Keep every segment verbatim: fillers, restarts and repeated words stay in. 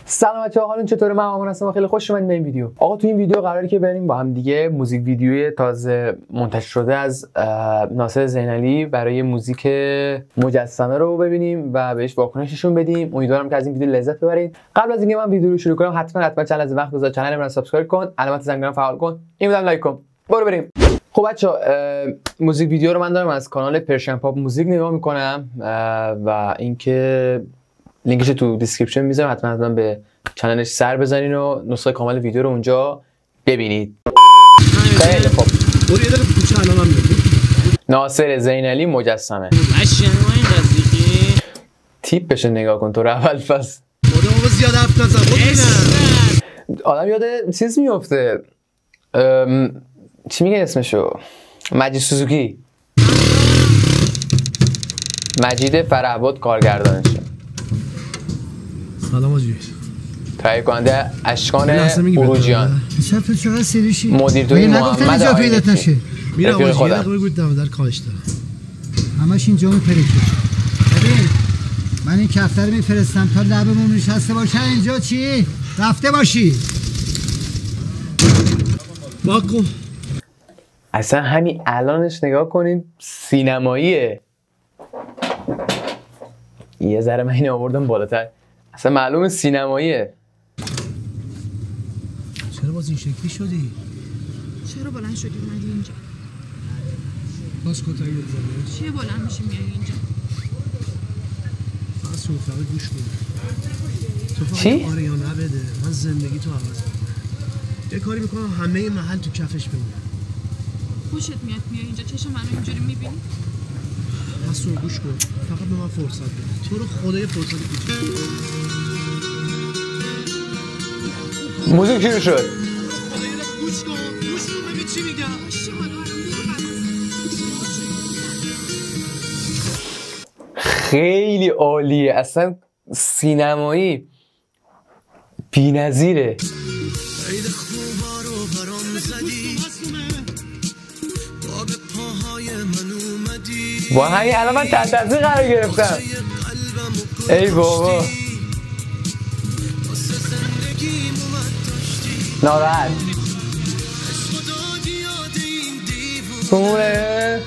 سلام بچه‌ها، حالتون چطوره؟ من مامان هستم. خیلی خوش اومدید به این ویدیو. آقا تو این ویدیو قراره که بریم با هم دیگه موزیک ویدیوی تازه منتشر شده از ناصر زینعلی برای موزیک مجسمه رو ببینیم و بهش واکنششون بدیم. امیدوارم که از این ویدیو لذت ببرید. قبل از اینکه من ویدیو رو شروع کنم حتما حتما چند لحظه وقت بذار کانال من سابسکرایب کن، علامت زنگ رو فعال کن، این ویدیو لایک کن. برو بریم. خب بچه‌ها، موزیک ویدیو رو من دارم از کانال پرشن پاپ موزیک نگاه میکنم و اینکه لینکش تو دیسکریپشن میذارم، حتما حتما به چنلش سر بزنین و نسخه کامل ویدیو رو اونجا ببینید. خیلی خوب. برو یه دقیقه کوچه علامم بگو. ناصر زینعلی مجسمه. ماشین این قضیه تیپش نگاه کن تو رو اول پس. خدا بابا زیاد حرف نزن. خب آدم یاد چیز میفته. چی میگه اسمشو؟ مجید سوزوکی. مجید فرهباد کارگردانشه. سلام آجی. تهیه کننده اشکان اروجیان. شب تو چقدر سریشی؟ مدیر توی محمد آقایی پیدات نشه. میرم آجی یه دقیقه بگوید در کاهش دارم. همش اینجا میپرکه. ببین من این کفتر میفرستم تا لبمون نشسته باشه اینجا چی؟ رفته باشی. باکو. اصلا همین الانش نگاه کنید سینماییه. یه ذره من اینو آوردم بالاتر. اصلا معلومه سینماییه. چرا باز این شکلی شدی؟ چرا بلند شدی اومدی اینجا؟ باز کتایی بزنی؟ چیه بلند میشی میای اینجا؟ فقط صحبت گوش کن. تو فقط چی؟ آره یا نه بده. من زندگی تو عوض میکنم. یه کاری میکنم همه محل تو کفش بمونه. خوشت میاد میای اینجا چشم منو اینجوری میبینی؟ مسئول گوش کن. فقط به من فرصت بده. تو رو خدا یه فرصت کوچیک. موزیک شروع شد. گوش کن. گوش کن ببین چی میگم. خیلی عالیه. اصلا سینمایی بی‌نظیره. با همین الان من تحت تاثیر قرار گرفتم. ای بابا ناراحت خونه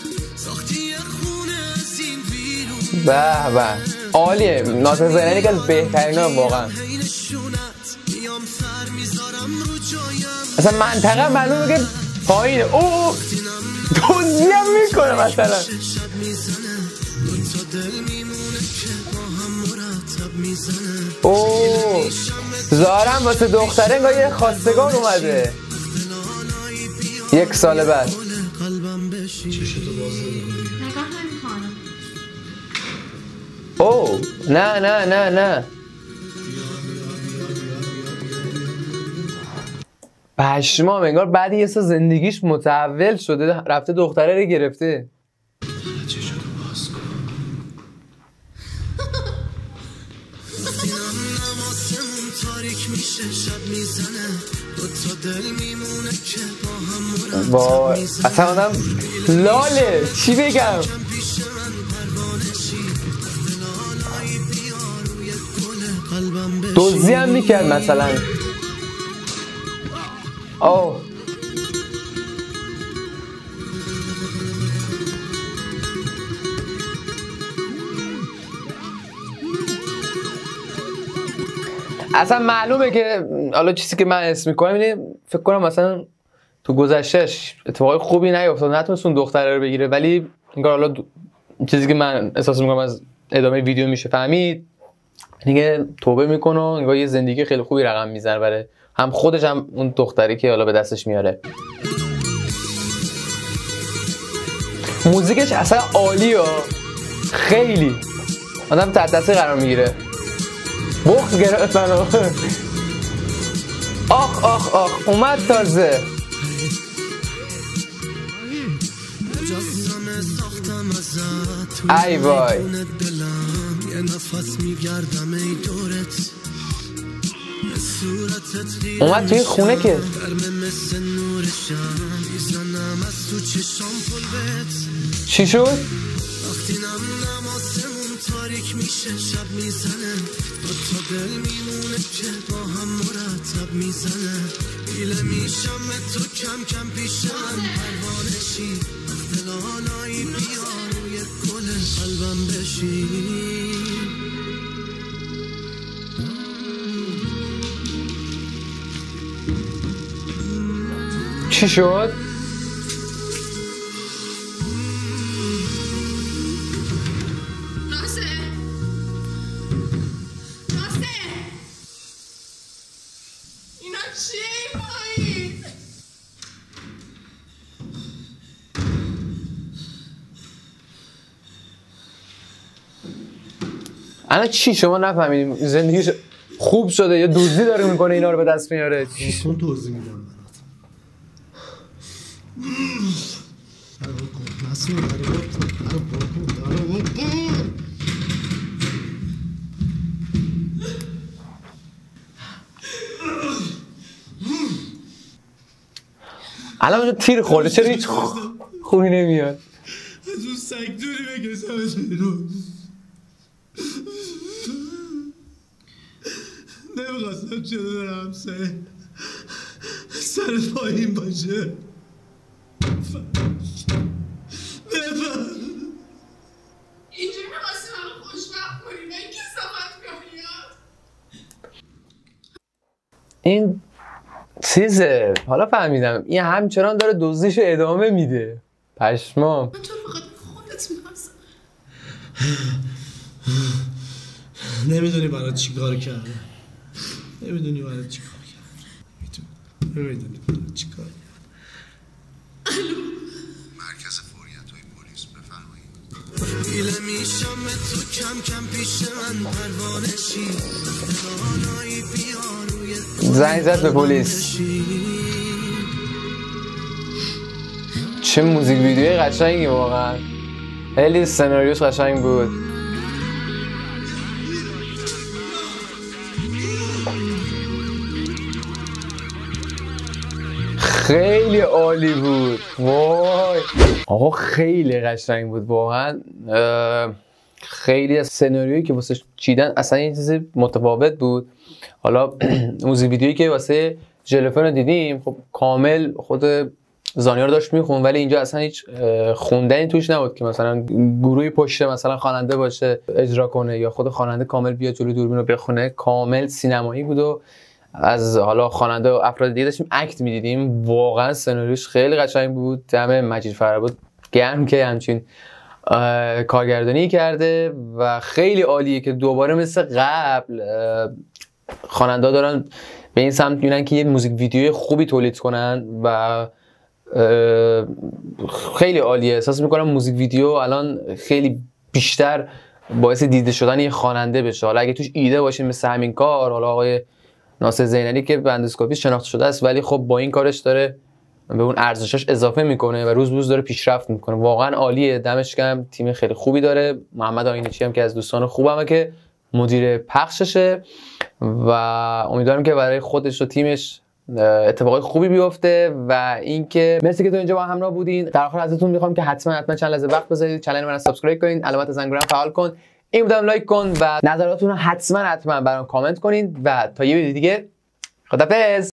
به به عالیه. ناصر زینعلی که از بهترین ها واقعا. اصلا منطقه معلومه که پایینه. اوه توضیح میکنه مثلا. اوه زارم واسه دختره انگار یه خواستگار اومده یک سال بعد. اوه نه نه نه نه پشمام، انگار بعد یه سال زندگیش متحول شده رفته دختره رو گرفته. وای اصلا آدم لاله چی بگم. دوزی هم میکرد مثلا. اوه اصلا معلومه که حالا چیزی که من اسم میکنم اینه، فکر کنم مثلا تو گذشتهش اتفاقای خوبی نیفتاد، نتونست اون دختره رو بگیره، ولی انگار حالا دو... چیزی که من احساس میکنم از ادامه ویدیو میشه فهمید دیگه توبه میکنه و انگار یه زندگی خیلی خوبی رقم میزنه برای هم خودش هم اون دختری که حالا به دستش میاره. موزیکش اصلا عالیه، خیلی آدم تحت تاثیر قرار میگیره. بغض گرفت منو. آخ آخ آخ اومد تازه. ای وای اومد توی خونه که چی شد؟ تاریک میشه شب میزنه دو تا دل میمونه که با هم مرتب میزنه بیله میشم تو کم کم پیش من پروانشی دلانایی بیا روی گل قلبم بشی چی شد؟ الان چی شما نفهمیدیم زندگیش خوب شده یا دزدی داره میکنه اینا رو به دست میاره؟ چون توضیح میدم برات. هر وقت نسیم هر وقت هر وقت هر وقت الان اونجا تیر خورده چرا هیچ خونی نمیاد؟ از اون سگ دوری بگذارش بیرون. نمیخواستم چه دارم سر سر پایین باشه. نفهم اینجوری میخواستی منو خوشبخت کنی و این کسافت کنی. این چیزه حالا فهمیدم این همچنان داره دزدیشو ادامه میده. پشمام. من تو فقط خودت میخواستم. نمیدونی برای چی کار کرده. نمیدونی برای چی کار کرده. نمیدونی برای چی کار کرده. مرکز فوریت های پلیس بفرمایید. بیله میشم تو کم کم پیش من پروانشی دلانایی بیا روی زنگ زد به پلیس. چه موزیک ویدیوی قشنگی واقعا. خیلی سناریوش قشنگ بود. خیلی عالی بود. وای آقا خیلی قشنگ بود واقعا. خیلی از سناریویی که واسه چیدن اصلا یه چیز متفاوت بود. حالا موزیک ویدیویی که واسه ژلوفن رو دیدیم خب کامل خود زانیار داشت میخون، ولی اینجا اصلا هیچ خوندنی توش نبود که مثلا گروهی پشت مثلا خواننده باشه اجرا کنه یا خود خواننده کامل بیاد جلوی دوربین رو بخونه. کامل سینمایی بود و از حالا خواننده و افراد دیگه داشتیم اکت میدیدیم. واقعا سناریوش خیلی قشنگ بود. دم مجید فرهاد گرم که همچین کارگردانی کرده و خیلی عالیه که دوباره مثل قبل خواننده دارن به این سمت میرن که یه موزیک ویدیوی خوبی تولید کنن و خیلی عالیه. احساس میکنم موزیک ویدیو الان خیلی بیشتر باعث دیده شدن یه خواننده بشه. حالا اگه توش ایده باشه مثل همین کار، حالا آقای ناصر زینالی که به اندوسکوپی شناخته شده است ولی خب با این کارش داره به اون ارزشش اضافه میکنه و روز به روز داره پیشرفت میکنه. واقعا عالیه. دمش گرم. تیم خیلی خوبی داره. محمد آینچی هم که از دوستان خوبمه که مدیر پخششه و امیدوارم که برای خودش و تیمش اتفاقای خوبی بیفته. و اینکه مرسی که تو اینجا با همراه بودین. در آخر ازتون میخوام که حتما حتما چند لحظه وقت بذارید کانال من رو سابسکرایب کنین، علامت زنگوله رو فعال کن، این ویدیو لایک کن و نظراتتون رو حتما حتما برام کامنت کنین و تا یه ویدیو دیگه خدافظ.